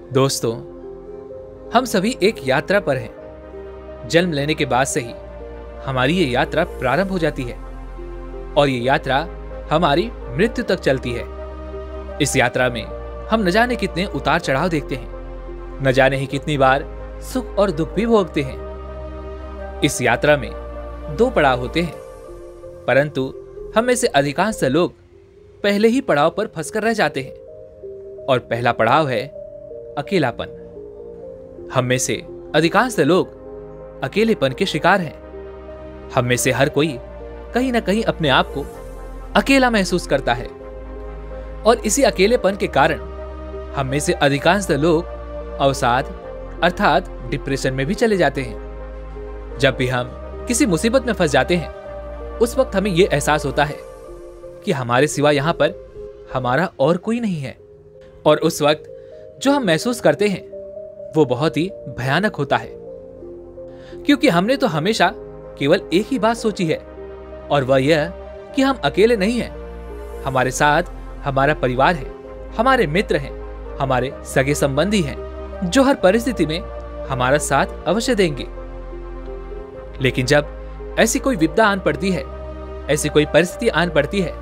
दोस्तों, हम सभी एक यात्रा पर हैं। जन्म लेने के बाद से ही हमारी ये यात्रा प्रारंभ हो जाती है और ये यात्रा हमारी मृत्यु तक चलती है। इस यात्रा में हम न जाने कितने उतार चढ़ाव देखते हैं, न जाने ही कितनी बार सुख और दुख भी भोगते हैं। इस यात्रा में 2 पड़ाव होते हैं, परंतु हम में से अधिकांश लोग पहले ही पड़ाव पर फंसकर रह जाते हैं और पहला पड़ाव है अकेलापन। हम में से अधिकांश लोग अकेलेपन के शिकार हैं। हम में से हर कोई कहीं ना कहीं अपने आप को अकेला महसूस करता है और इसी अकेलेपन के कारण हम में से अधिकांश लोग अवसाद अर्थात डिप्रेशन में भी चले जाते हैं। जब भी हम किसी मुसीबत में फंस जाते हैं, उस वक्त हमें यह एहसास होता है कि हमारे सिवा यहां पर हमारा और कोई नहीं है और उस वक्त जो हम महसूस करते हैं वो बहुत ही भयानक होता है, क्योंकि हमने तो हमेशा केवल एक ही बात सोची है और वह यह कि हम अकेले नहीं हैं। हमारे साथ हमारा परिवार है, हमारे मित्र हैं, हमारे सगे संबंधी हैं जो हर परिस्थिति में हमारा साथ अवश्य देंगे। लेकिन जब ऐसी कोई विपदा आन पड़ती है, ऐसी कोई परिस्थिति आन पड़ती है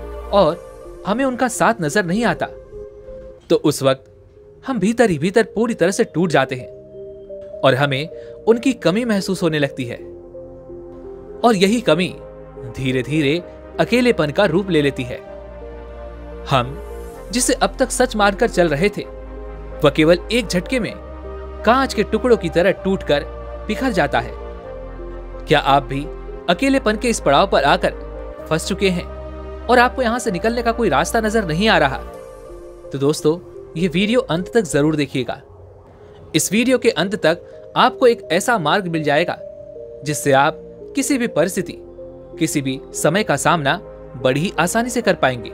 और हमें उनका साथ नजर नहीं आता, तो उस वक्त हम भीतर ही भीतर पूरी तरह से टूट जाते हैं और हमें उनकी कमी महसूस होने लगती है और यही कमी धीरे धीरे अकेलेपन का रूप ले लेती है। हम जिसे अब तक सच मानकर चल रहे थे, वह केवल एक झटके में कांच के टुकड़ों की तरह टूटकर बिखर जाता है। क्या आप भी अकेलेपन के इस पड़ाव पर आकर फंस चुके हैं और आपको यहां से निकलने का कोई रास्ता नजर नहीं आ रहा? तो दोस्तों, ये वीडियो अंत तक जरूर देखिएगा। इस वीडियो के अंत तक आपको एक ऐसा मार्ग मिल जाएगा जिससे आप किसी भी परिस्थिति, किसी भी समय का सामना बड़ी ही आसानी से कर पाएंगे।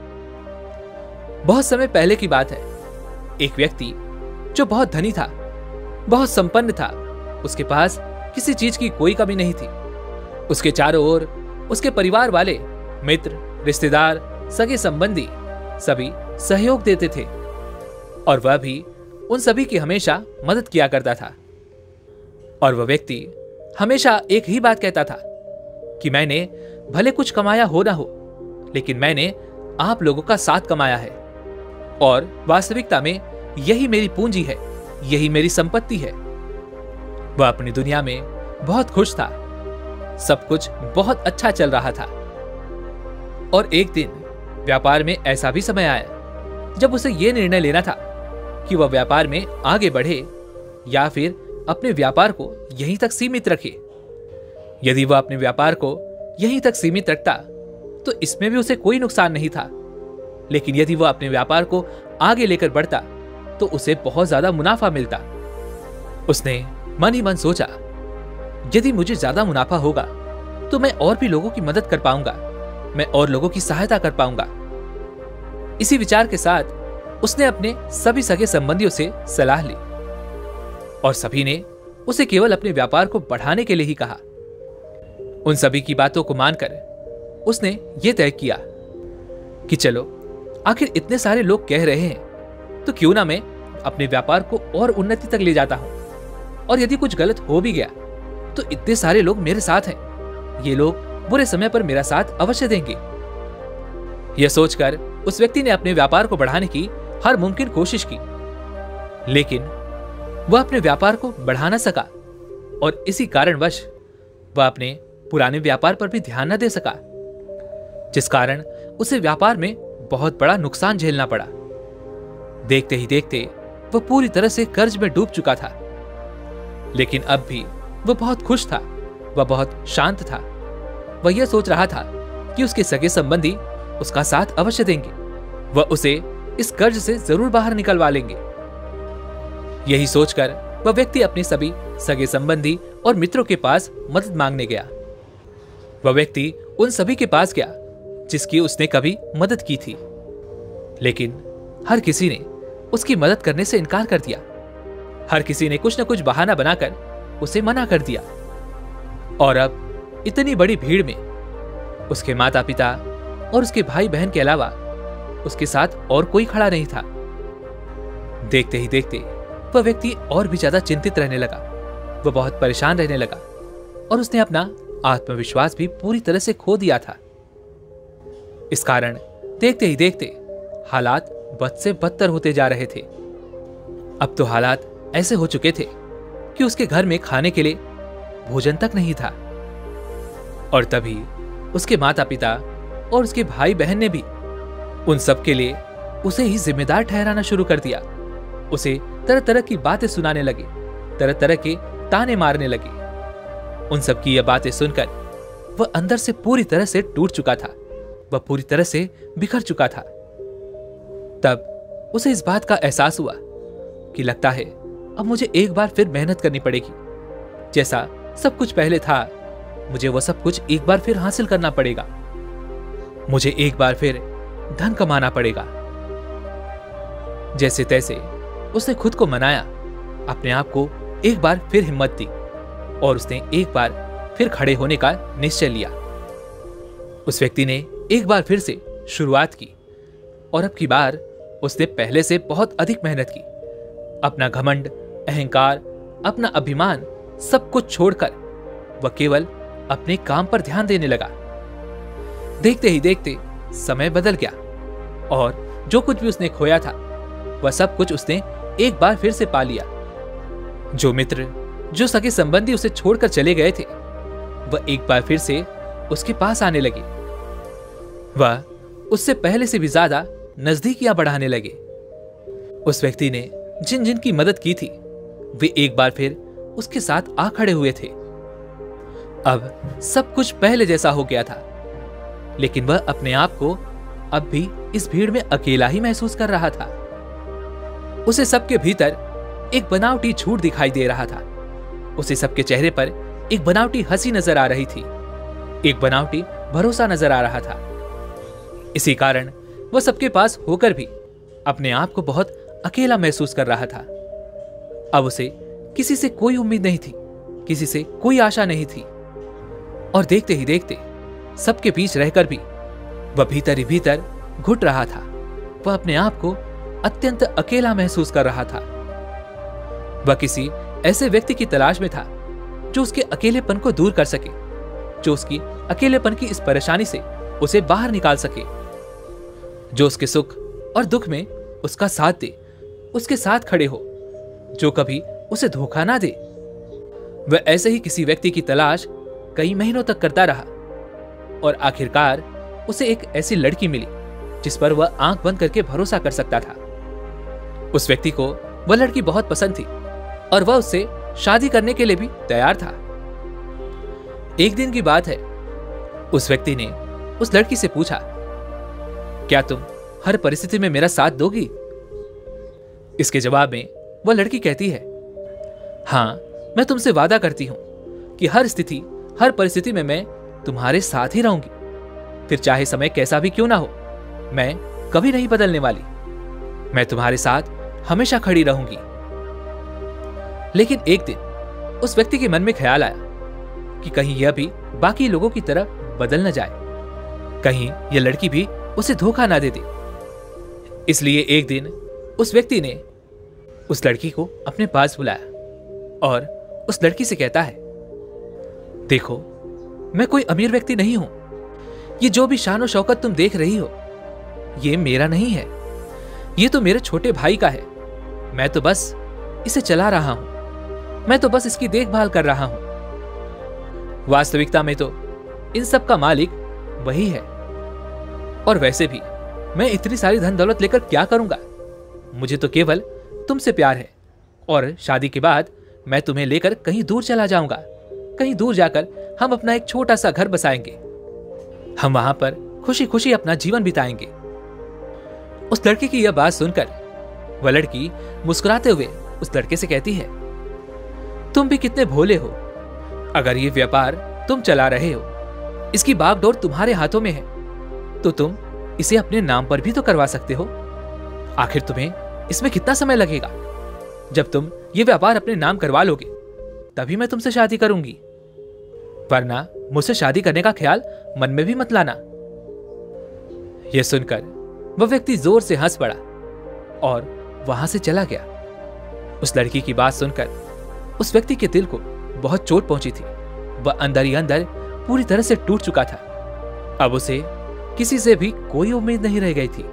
बहुत समय पहले की बात है। एक व्यक्ति जो बहुत धनी था, बहुत संपन्न था, उसके पास किसी चीज की कोई कमी नहीं थी। उसके चारों ओर उसके परिवार वाले, मित्र, रिश्तेदार, सगे संबंधी सभी सहयोग देते थे और वह भी उन सभी की हमेशा मदद किया करता था। और वह व्यक्ति हमेशा एक ही बात कहता था कि मैंने भले कुछ कमाया हो ना हो, लेकिन मैंने आप लोगों का साथ कमाया है और वास्तविकता में यही मेरी पूंजी है, यही मेरी संपत्ति है। वह अपनी दुनिया में बहुत खुश था, सब कुछ बहुत अच्छा चल रहा था। और एक दिन व्यापार में ऐसा भी समय आया जब उसे यह निर्णय लेना था कि वह व्यापार में आगे बढ़े या फिर अपने व्यापार को यहीं तक सीमित रखे। यदि वह अपने व्यापार को यहीं तक सीमित रखता तो इसमें भी उसे कोई नुकसान नहीं था, लेकिन यदि वह अपने व्यापार को आगे लेकर बढ़ता तो उसे बहुत ज्यादा मुनाफा मिलता। उसने मन ही मन सोचा, यदि मुझे ज्यादा मुनाफा होगा तो मैं और भी लोगों की मदद कर पाऊंगा, मैं और लोगों की सहायता कर पाऊंगा। इसी विचार के साथ उसने अपने सभी सगे संबंधियों से सलाह ली और सभी ने उसे केवल अपने व्यापार को बढ़ाने के लिए ही कहा। उन सभी की बातों को मानकर उसने यह तय किया कि चलो, आखिर इतने सारे लोग कह रहे हैं तो क्यों ना मैं अपने व्यापार को और उन्नति तक ले जाता हूं, और यदि कुछ गलत हो भी गया तो इतने सारे लोग मेरे साथ हैं, ये लोग बुरे समय पर मेरा साथ अवश्य देंगे। यह सोचकर उस व्यक्ति ने अपने व्यापार को बढ़ाने की हर मुमकिन कोशिश की, लेकिन वह अपने व्यापार को बढ़ा न सका और इसी कारणवश वह अपने पुराने व्यापार पर भी ध्यान न दे सका, जिस कारण उसे व्यापार में बहुत बड़ा नुकसान झेलना पड़ा। देखते ही देखते वह पूरी तरह से कर्ज में डूब चुका था, लेकिन अब भी वह बहुत खुश था, वह बहुत शांत था। वह यह सोच रहा था कि उसके सगे संबंधी उसका साथ अवश्य देंगे, वह उसे इस कर्ज से जरूर बाहर निकलवा लेंगे। यही सोचकर वह व्यक्ति अपने सभी सगे संबंधी और मित्रों के पास मदद मांगने गया। वह व्यक्ति उन सभी के पास गया जिसकी उसने कभी मदद की थी, लेकिन हर किसी ने उसकी मदद करने से इनकार कर दिया। हर किसी ने कुछ न कुछ बहाना बनाकर उसे मना कर दिया और अब इतनी बड़ी भीड़ में उसके माता पिता और उसके भाई बहन के अलावा उसके साथ और कोई खड़ा नहीं था। देखते ही देखते वह व्यक्ति और भी ज्यादा चिंतित रहने लगा। वह बहुत परेशान रहने लगा और उसने अपना आत्मविश्वास भी पूरी तरह से खो दिया था। इस कारण देखते ही देखते हालात बद से बदतर होते जा रहे थे। अब तो हालात ऐसे हो चुके थे कि उसके घर में खाने के लिए भोजन तक नहीं था। और तभी उसके माता पिता और उसके भाई बहन ने भी उन सब के लिए उसे ही जिम्मेदार ठहराना शुरू कर दिया। उसे तरह तरह की बातें सुनाने लगे, तरह तरह के ताने मारने लगे। उन सब की यह बातें सुनकर वह अंदर से पूरी तरह से टूट चुका था। वह पूरी तरह से बिखर चुका था। तब उसे इस बात का एहसास हुआ कि लगता है अब मुझे एक बार फिर मेहनत करनी पड़ेगी। जैसा सब कुछ पहले था, मुझे वह सब कुछ एक बार फिर हासिल करना पड़ेगा। मुझे एक बार फिर धन कमाना पड़ेगा। जैसे तैसे उसने खुद को मनाया, अपने आप को एक बार फिर हिम्मत दी और उसने एक बार फिर खड़े होने का निश्चय लिया। उस व्यक्ति ने एक बार फिर से शुरुआत की और अब की बार उसने पहले से बहुत अधिक मेहनत की। अपना घमंड, अहंकार, अपना अभिमान सब कुछ छोड़कर वह केवल अपने काम पर ध्यान देने लगा। देखते ही देखते समय बदल गया और जो कुछ भी उसने खोया था वह सब कुछ उसने एक बार फिर से पा लिया। जो मित्र, जो सगे संबंधी उसे छोड़कर चले गए थे, वह एक बार फिर से उसके पास आने लगे। वह उससे पहले से भी ज्यादा नजदीकियां बढ़ाने लगे। उस व्यक्ति ने जिन जिन की मदद की थी, वे एक बार फिर उसके साथ आ खड़े हुए थे। अब सब कुछ पहले जैसा हो गया था, लेकिन वह अपने आप को अब भी इस भीड़ में अकेला ही महसूस कर रहा था। उसे सबके भीतर एक बनावटी झूठ दिखाई दे रहा था। उसे सबके चेहरे पर एक बनावटी हंसी नजर आ रही थी, एक बनावटी भरोसा नजर आ रहा था। इसी कारण वह सबके पास होकर भी अपने आप को बहुत अकेला महसूस कर रहा था। अब उसे किसी से कोई उम्मीद नहीं थी, किसी से कोई आशा नहीं थी। और देखते ही देखते सबके बीच रहकर भी वह भीतर ही भीतर घुट रहा था। वह अपने आप को अत्यंत अकेला महसूस कर रहा था। वह किसी ऐसे व्यक्ति की तलाश में था जो उसके अकेलेपन को दूर कर सके, जो उसकी अकेलेपन की इस परेशानी से उसे बाहर निकाल सके, जो उसके सुख और दुख में उसका साथ दे, उसके साथ खड़े हो, जो कभी उसे धोखा ना दे। वह ऐसे ही किसी व्यक्ति की तलाश कई महीनों तक करता रहा और आखिरकार उसे एक ऐसी लड़की मिली जिस पर वह आंख बंद करके भरोसा कर सकता था। उस व्यक्ति को वह लड़की बहुत पसंद थी और वह उससे शादी करने के लिए भी तैयार था। एक दिन की बात है, उस व्यक्ति ने उस लड़की से पूछा, क्या तुम हर परिस्थिति में मेरा साथ दोगी? इसके जवाब में वह लड़की कहती है, हाँ, मैं तुमसे वादा करती हूं कि हर स्थिति, हर परिस्थिति में मैं तुम्हारे साथ ही रहूंगी। फिर चाहे समय कैसा भी क्यों ना हो, मैं कभी नहीं बदलने वाली। मैं तुम्हारे साथ हमेशा खड़ी रहूंगी। लेकिन एक दिन उस व्यक्ति के मन में ख्याल आया कि कहीं यह भी बाकी लोगों की तरह बदल न जाए, कहीं यह लड़की भी उसे धोखा ना दे दे। इसलिए एक दिन उस व्यक्ति ने उस लड़की को अपने पास बुलाया और उस लड़की से कहता है, देखो, मैं कोई अमीर व्यक्ति नहीं हूं। ये जो भी शान और शौकत तुम देख रही हो, ये मेरा नहीं है। ये तो मेरे छोटे भाई का है। मैं तो बस इसे चला रहा हूं। मैं तो बस इसकी देखभाल कर रहा हूं। वास्तविकता में तो इन सब का मालिक वही है। और वैसे भी मैं इतनी सारी धन दौलत लेकर क्या करूंगा? मुझे तो केवल तुमसे प्यार है और शादी के बाद मैं तुम्हें लेकर कहीं दूर चला जाऊंगा। कहीं दूर जाकर हम अपना एक छोटा सा घर बसाएंगे। हम वहां पर खुशी खुशी अपना जीवन बिताएंगे। उस लड़की की यह बात सुनकर वह लड़की मुस्कुराते हुए उस लड़के से कहती है, तुम भी कितने भोले हो। अगर ये व्यापार तुम चला रहे हो, इसकी बागडोर तुम्हारे हाथों में है, तो तुम इसे अपने नाम पर भी तो करवा सकते हो। आखिर तुम्हें इसमें कितना समय लगेगा? जब तुम ये व्यापार अपने नाम करवा लोगे, तभी मैं तुमसे शादी करूंगी, वरना मुझसे शादी करने का ख्याल मन में भी मत लाना। यह सुनकर वह व्यक्ति जोर से हंस पड़ा और वहां से चला गया। उस लड़की की बात सुनकर उस व्यक्ति के दिल को बहुत चोट पहुंची थी। वह अंदर ही अंदर पूरी तरह से टूट चुका था। अब उसे किसी से भी कोई उम्मीद नहीं रह गई थी।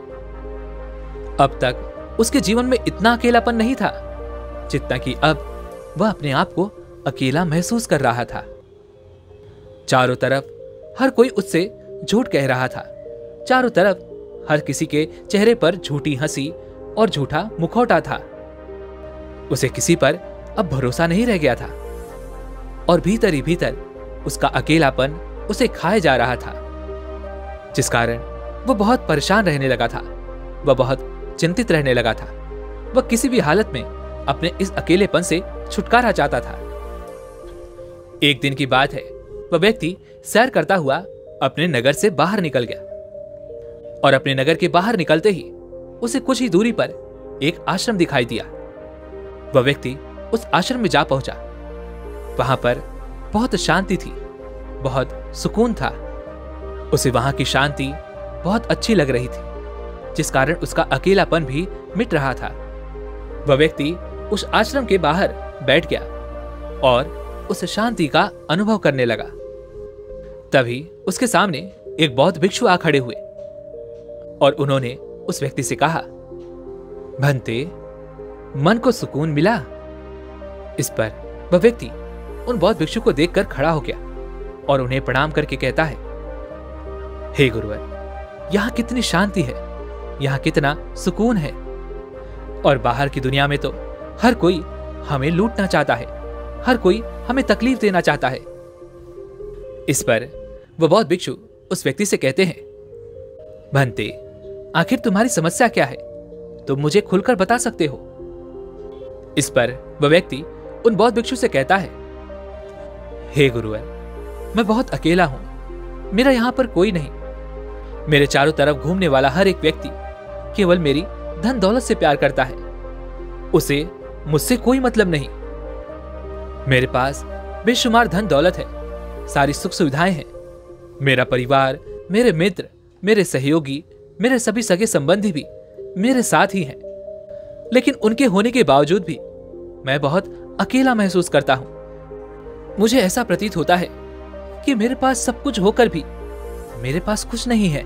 अब तक उसके जीवन में इतना अकेलापन नहीं था जितना कि अब वह अपने आप को अकेला महसूस कर रहा था। चारों तरफ हर कोई उससे झूठ कह रहा था। चारों तरफ हर किसी के चेहरे पर झूठी हंसी और झूठा मुखौटा था। उसे किसी पर अब भरोसा नहीं रह गया था और भीतर ही भीतर उसका अकेलापन उसे खाए जा रहा था, जिस कारण वह बहुत परेशान रहने लगा था। वह बहुत चिंतित रहने लगा था। वह किसी भी हालत में अपने इस अकेलेपन से छुटकारा चाहता था। एक दिन की बात है, वह व्यक्ति सैर करता हुआ अपने नगर से बाहर निकल गया और अपने नगर के बाहर निकलते ही उसे कुछ ही दूरी पर एक आश्रम दिखाई दिया। वह व्यक्ति उस आश्रम में जा पहुंचा। वहां पर बहुत शांति थी, बहुत सुकून था। उसे वहां की शांति बहुत अच्छी लग रही थी, जिस कारण उसका अकेलापन भी मिट रहा था। वह व्यक्ति उस आश्रम के बाहर बैठ गया और उस शांति का अनुभव करने लगा। तभी उसके सामने एक बौद्ध भिक्षु आ खड़े हुए और उन्होंने उस व्यक्ति से कहा, भंते, मन को सुकून मिला? इस पर वह व्यक्ति उन बौद्ध भिक्षु को देखकर खड़ा हो गया और उन्हें प्रणाम करके कहता है, हे गुरुवर, यहाँ कितनी शांति है, यहाँ कितना सुकून है, और बाहर की दुनिया में तो हर कोई हमें लूटना चाहता है, हर कोई हमें तकलीफ देना चाहता है। इस पर वह बौद्ध भिक्षु उस व्यक्ति से कहते हैं, भंते, आखिर तुम्हारी समस्या क्या है? तुम मुझे खुलकर बता सकते हो। इस पर वह व्यक्ति उन बौद्ध भिक्षु से कहता है, हे गुरुवर, मैं बहुत अकेला हूं, मेरा यहां पर कोई नहीं। मेरे चारों तरफ घूमने वाला हर एक व्यक्ति केवल मेरी धन दौलत से प्यार करता है, उसे मुझसे कोई मतलब नहीं। मेरे पास बेशुमार धन दौलत है, सारी सुख सुविधाएं हैं। मेरा परिवार, मेरे मित्र, मेरे सहयोगी, मेरे सभी सगे संबंधी भी मेरे साथ ही हैं, लेकिन उनके होने के बावजूद भी मैं बहुत अकेला महसूस करता हूं। मुझे ऐसा प्रतीत होता है कि मेरे पास सब कुछ होकर भी मेरे पास कुछ नहीं है।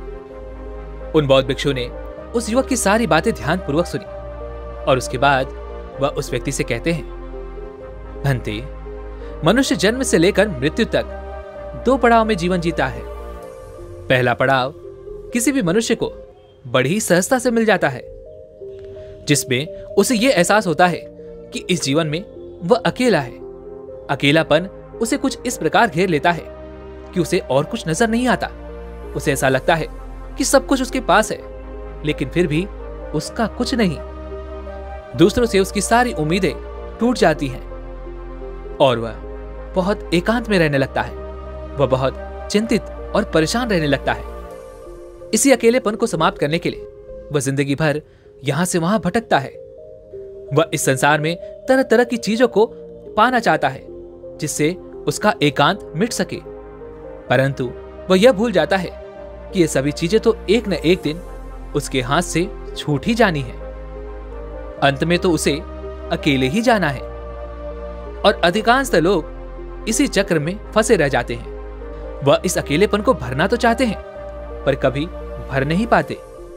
उन बौद्ध भिक्षु ने उस युवक की सारी बातें ध्यानपूर्वक सुनी और उसके बाद वह उस व्यक्ति से कहते हैं, भंते, मनुष्य जन्म से लेकर मृत्यु तक 2 पड़ाव में जीवन जीता है। पहला पड़ाव किसी भी मनुष्य को बड़ी ही सहजता से मिल जाता है, जिसमें उसे यह एहसास होता है कि इस जीवन में वह अकेला है। अकेलापन उसे कुछ इस प्रकार घेर लेता है कि उसे और कुछ नजर नहीं आता। उसे ऐसा लगता है कि सब कुछ उसके पास है, लेकिन फिर भी उसका कुछ नहीं। दूसरों से उसकी सारी उम्मीदें टूट जाती हैं और वह बहुत एकांत में रहने लगता है। वह बहुत चिंतित और परेशान रहने लगता है। इसी अकेलेपन को समाप्त करने के लिए वह जिंदगी भर यहां से वहां भटकता है। वह इस संसार में तरह तरह की चीजों को पाना चाहता है जिससे उसका एकांत मिट सके, परंतु वह यह भूल जाता है कि ये सभी चीजें तो एक न एक दिन उसके हाथ से छूट ही जानी है। अंत में तो उसे अकेले ही जाना है और अधिकांश लोग इसी चक्र में फंसे रह जाते हैं। वह इस अकेलेपन को भरना तो चाहते हैं पर कभी भर नहीं पाते।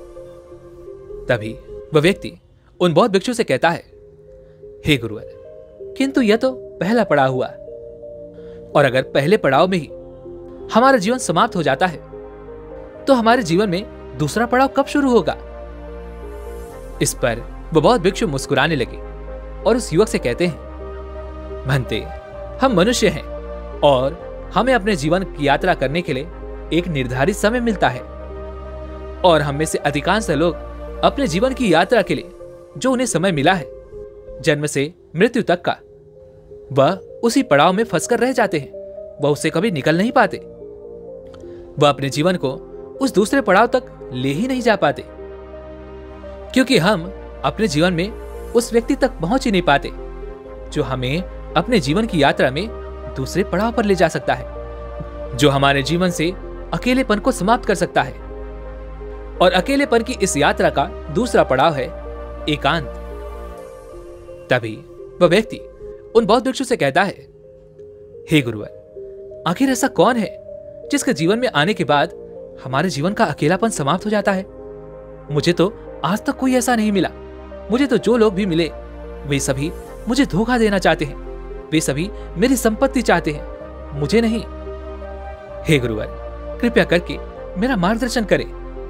तभी वह व्यक्ति उन बौद्ध भिक्षु से कहता है, हे गुरुवर, किंतु यह तो पहला पड़ाव हुआ, और अगर पहले पड़ाव में ही हमारा जीवन समाप्त हो जाता है तो हमारे जीवन में दूसरा पड़ाव कब शुरू होगा? इस पर वह बौद्ध भिक्षु मुस्कुराने लगे और उस युवक से कहते हैं, भंते, हम मनुष्य हैं और हमें अपने जीवन की यात्रा करने के लिए एक निर्धारित समय मिलता है, और हम में से अधिकांश लोग अपने जीवन की यात्रा के लिए जो उन्हें समय मिला है, जन्म से मृत्यु तक का, वह उसी पड़ाव में फंसकर रह जाते हैं। वह उससे कभी निकल नहीं पाते। वह अपने जीवन को उस दूसरे पड़ाव तक ले ही नहीं जा पाते, क्योंकि हम अपने जीवन में उस व्यक्ति तक पहुंच ही नहीं पाते जो हमें अपने जीवन की यात्रा में दूसरे पड़ाव पर ले जा सकता है, जो हमारे जीवन से अकेलेपन को समाप्त कर सकता है। और अकेलेपन की इस यात्रा का दूसरा पड़ाव है एकांत। तभी वह व्यक्ति उन बौद्ध भिक्षु से कहता है, हे गुरुवर, आखिर ऐसा कौन है जिसके जीवन में आने के बाद हमारे जीवन का अकेलापन समाप्त हो जाता है? मुझे तो आज तक कोई ऐसा नहीं मिला। मुझे तो जो लोग भी मिले वे सभी मुझे धोखा देना चाहते हैं। वे सभी मेरी संपत्ति चाहते हैं, मुझे नहीं। हे गुरुवर, कृपया करके मेरा मार्गदर्शन करें।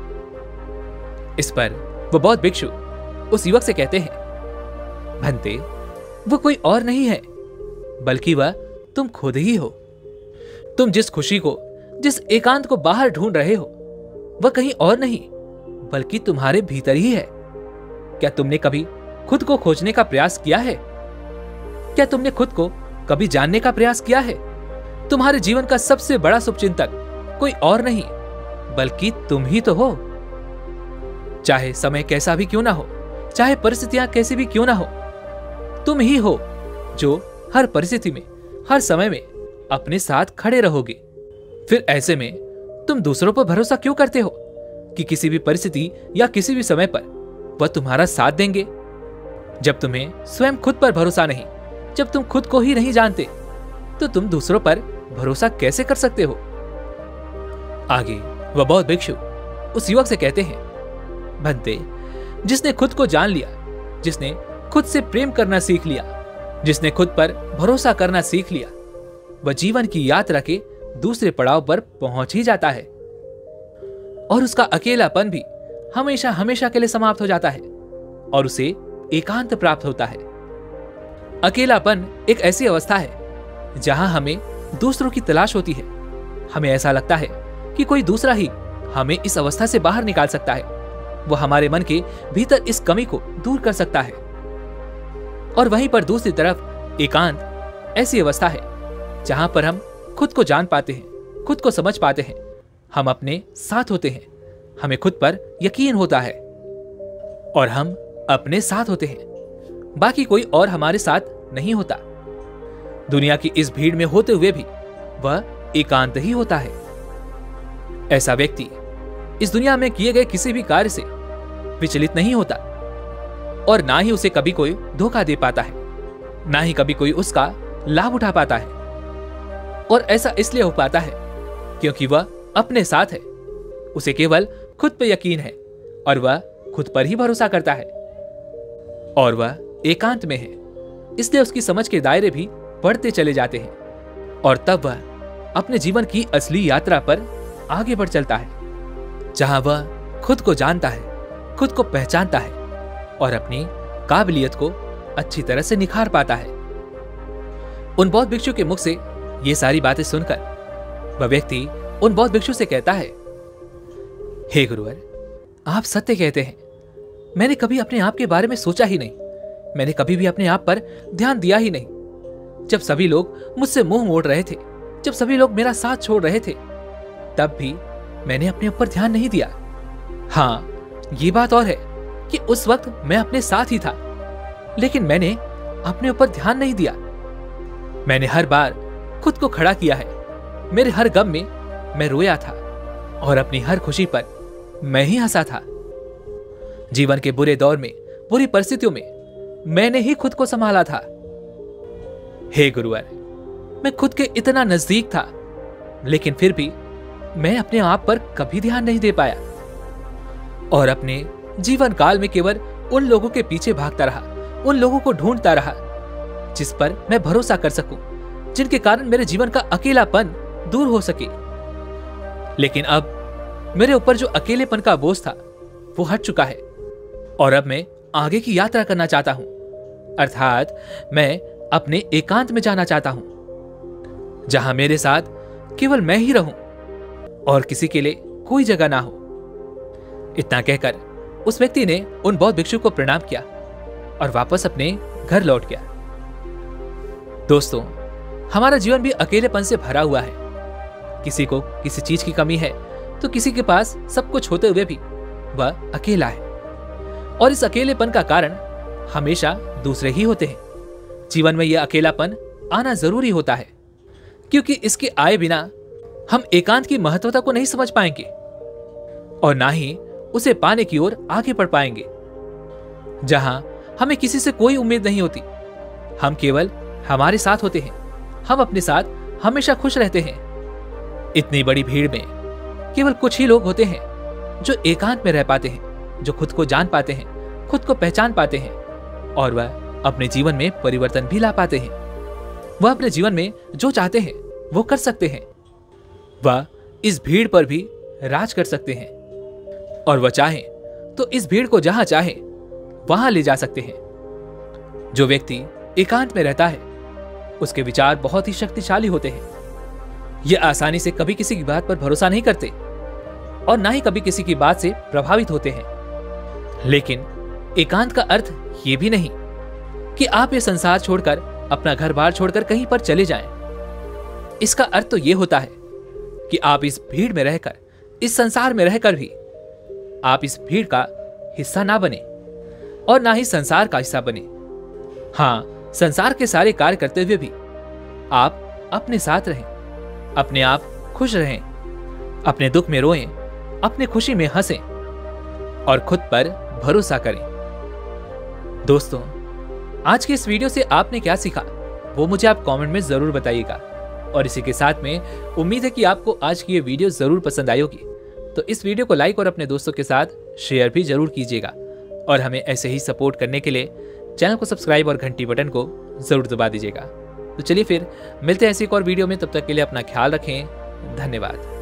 इस पर वह बौद्ध भिक्षु उस युवक से कहते हैं, भंते, वो कोई और नहीं है बल्कि वह तुम खुद ही हो। तुम जिस खुशी को, जिस एकांत को बाहर ढूंढ रहे हो, वह कहीं और नहीं बल्कि तुम्हारे भीतर ही है। क्या तुमने कभी खुद को खोजने का प्रयास किया है? क्या तुमने खुद को कभी जानने का प्रयास किया है? तुम्हारे जीवन का सबसे बड़ा शुभचिंतक कोई और नहीं बल्कि तुम ही तो हो। चाहे समय कैसा भी क्यों ना हो, चाहे परिस्थितियां कैसी भी क्यों ना हो, तुम ही हो जो हर परिस्थिति में, हर समय में अपने साथ खड़े रहोगे। फिर ऐसे में तुम दूसरों पर भरोसा क्यों करते हो कि किसी भी परिस्थिति या किसी भी समय पर वह तुम्हारा साथ देंगे? जब तुम्हें स्वयं खुद पर भरोसा नहीं, जब तुम खुद को ही नहीं जानते, तो तुम दूसरों पर भरोसा कैसे कर सकते हो? आगे वह बौद्ध भिक्षु उस युवक से कहते हैं, भंते, जिसने खुद को जान लिया, जिसने खुद से प्रेम करना सीख लिया, जिसने खुद पर भरोसा करना सीख लिया, वह जीवन की यात्रा के दूसरे पड़ाव पर पहुंच ही जाता है और उसका अकेलापन भी हमेशा हमेशा के लिए समाप्त हो जाता है और उसे एकांत प्राप्त होता है। अकेलापन एक ऐसी अवस्था है जहां हमें दूसरों की तलाश होती है। हमें ऐसा लगता है कि कोई दूसरा ही हमें इस अवस्था से बाहर निकाल सकता है। वो हमारे मन के भीतर इस कमी को दूर कर सकता है। और वहीं पर दूसरी तरफ एकांत ऐसी अवस्था है जहां पर हम खुद को जान पाते हैं, खुद को समझ पाते हैं, हम अपने साथ होते हैं, हमें खुद पर यकीन होता है और हम अपने साथ होते हैं। बाकी कोई और हमारे साथ नहीं होता। दुनिया की इस भीड़ में होते हुए भी वह एकांत ही होता है। ऐसा व्यक्ति इस दुनिया में किए गए किसी भी कार्य से विचलित नहीं होता और ना ही उसे कभी कोई धोखा दे पाता है, ना ही कभी कोई उसका लाभ उठा पाता है। और ऐसा इसलिए हो पाता है क्योंकि वह अपने साथ है, उसे केवल खुद पे यकीन है और वह खुद पर ही भरोसा करता है और वह एकांत में है। इसलिए उसकी समझ के दायरे भी बढ़ते चले जाते हैं और तब वह अपने जीवन की असली यात्रा पर आगे बढ़ चलता है, जहां वह खुद को जानता है, खुद को पहचानता है और अपनी काबिलियत को अच्छी तरह से निखार पाता है। उन बौद्ध भिक्षु के मुख से ये सारी बातें सुनकर वह व्यक्ति उन बौद्ध भिक्षु से कहता है, हे गुरुवर, आप सत्य कहते हैं। मैंने कभी अपने आप के बारे में सोचा ही नहीं। मैंने कभी भी अपने आप पर ध्यान दिया ही नहीं। जब सभी लोग मुझसे मुंह मोड़ रहे थे, जब सभी लोग मेरा साथ छोड़ रहे थे, तब भी मैंने अपने ऊपर ध्यान नहीं दिया। हाँ, ये बात और है कि उस वक्त मैं अपने साथ ही था, लेकिन मैंने अपने ऊपर ध्यान नहीं दिया। मैंने हर बार खुद को खड़ा किया है। मेरे हर गम में मैं रोया था और अपनी हर खुशी पर मैं ही हंसा था। जीवन के बुरे दौर में, बुरी परिस्थितियों में मैंने ही खुद को संभाला था। हे गुरुवर, मैं खुद के इतना नजदीक था, लेकिन फिर भी मैं अपने आप पर कभी ध्यान नहीं दे पाया और अपने जीवन काल में केवल उन लोगों के पीछे भागता रहा, उन लोगों को ढूंढता रहा जिस पर मैं भरोसा कर सकूं, जिनके कारण मेरे जीवन का अकेलापन दूर हो सके। लेकिन अब मेरे ऊपर जो अकेलेपन का बोझ था वो हट चुका है और अब मैं आगे की यात्रा करना चाहता हूं, अर्थात मैं अपने एकांत में जाना चाहता हूं, जहां मेरे साथ केवल मैं ही रहूं और किसी के लिए कोई जगह ना हो। इतना कहकर उस व्यक्ति ने उन बौद्ध भिक्षु को प्रणाम किया और वापस अपने घर लौट गया। दोस्तों, हमारा जीवन भी अकेलेपन से भरा हुआ है। किसी को किसी चीज की कमी है तो किसी के पास सब कुछ होते हुए भी वह अकेला है और इस अकेलेपन का कारण हमेशा दूसरे ही होते हैं। जीवन में यह अकेलापन आना जरूरी होता है क्योंकि इसके आए बिना हम एकांत की महत्वता को नहीं समझ पाएंगे और ना ही उसे पाने की ओर आगे बढ़ पाएंगे। जहां हमें किसी से कोई उम्मीद नहीं होती, हम केवल हमारे साथ होते हैं, हम अपने साथ हमेशा खुश रहते हैं। इतनी बड़ी भीड़ में केवल कुछ ही लोग होते हैं जो एकांत में रह पाते हैं, जो खुद को जान पाते हैं, खुद को पहचान पाते हैं, और वह अपने जीवन में परिवर्तन भी ला पाते हैं। वह अपने जीवन में जो चाहते हैं वो कर सकते हैं। वह इस भीड़ पर भी राज कर सकते हैं, और वह चाहे तो इस भीड़ को जहां चाहे वहां ले जा सकते हैं। जो व्यक्ति एकांत में रहता है उसके विचार बहुत ही शक्तिशाली होते हैं। ये आसानी से कभी किसी की बात पर भरोसा नहीं करते और ना ही कभी किसी की बात से प्रभावित होते हैं। लेकिन एकांत का अर्थ ये भी नहीं कि आप ये संसार छोड़कर, अपना घर बार छोड़कर कहीं पर चले जाएं। इसका अर्थ तो ये होता है कि आप इस भीड़ में रहकर, इस संसार में रहकर भी आप इस भीड़ का हिस्सा ना बने और ना ही संसार का हिस्सा बने। हाँ, संसार के सारे कार्य करते हुए भी आप अपने साथ रहें, अपने आप खुश रहें, अपने दुख में रोएं, अपने खुशी में हंसें और खुद पर भरोसा करें। दोस्तों, आज के इस वीडियो से आपने क्या सीखा वो मुझे आप कमेंट में जरूर बताइएगा। और इसी के साथ में उम्मीद है कि आपको आज की ये वीडियो जरूर पसंद आई होगी। तो इस वीडियो को लाइक और अपने दोस्तों के साथ शेयर भी जरूर कीजिएगा। और हमें ऐसे ही सपोर्ट करने के लिए चैनल को सब्सक्राइब और घंटी बटन को जरूर दबा दीजिएगा। तो चलिए फिर मिलते हैं ऐसी एक और वीडियो में। तब तक के लिए अपना ख्याल रखें। धन्यवाद।